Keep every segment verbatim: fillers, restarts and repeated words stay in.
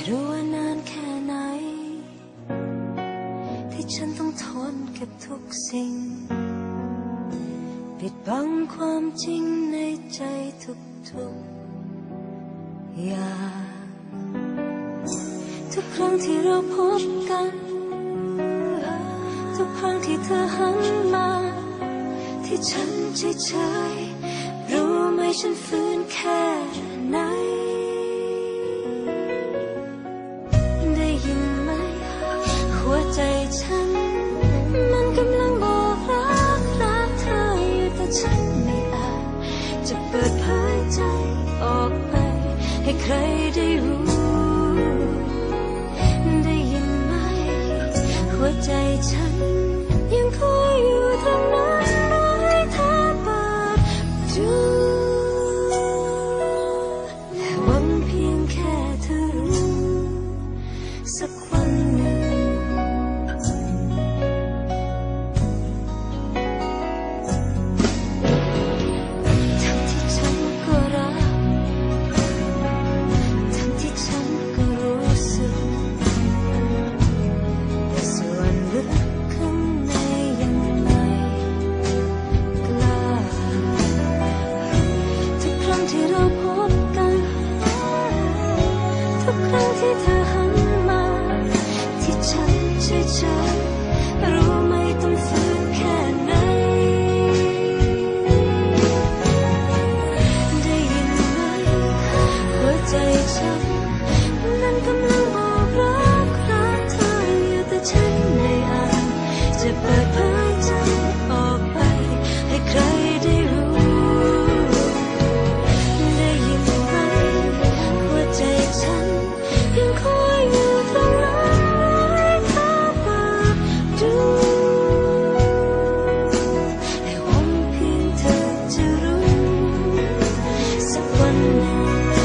รู้ว่านานแค่ไหนที่ฉันต้องทนเก็บทุกสิ่งปิดบังความจริงในใจทุกๆอย่างทุกครั้งที่เราพบกันทุกครั้งที่เธอหันมาที่ฉันเฉยๆรู้ไหมฉันฝืนแค่ไหนได้ยินไหมหัวใจฉันมันกำลังบอกรักรักเธออยู่แต่ฉันไม่อาจจะเปิดเผยใจออกไปให้ใครได้รู้ได้ยินไหมหัวใจฉันยังคอยอยู่ตรงนั้นรอให้เธอเปิดดูและหวังเพียงแค่เธอรู้สักวันหนึ่งทั้งที่ฉันก็รักทั้งที่ฉันก็รู้สึกแต่ส่วนลึกข้างในยังไม่กล้าทุกครั้งที่เราพบกันทุกครั้งที่เธอหันมาที่ฉันเฉยๆรู้ไหมต้องฝืนแค่ไหนได้ยินไหมหัวใจฉันนั้นกำลังบอกรักรักเธออยู่แต่ฉันไม่อาจจะเปิดเผยใจออกไปให้ใครได้รู้ได้ยินไหมหัวใจฉันยังคอยอยู่ตรงนั้นให้เธอเปิดดูให้หวังเพียงเธอจะรู้สักวันหนึ่ง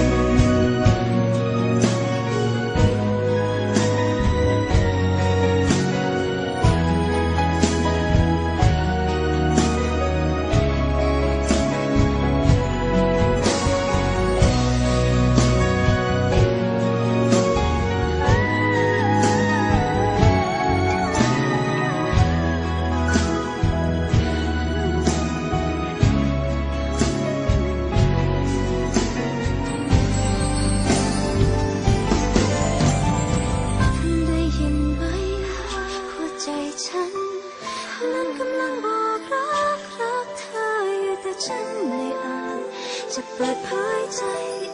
ได้ยินไหมหัวใจฉันนั้นกำลังบอกรักรักเธออยู่แต่ฉันไม่อาจจะเปิดเผยใจ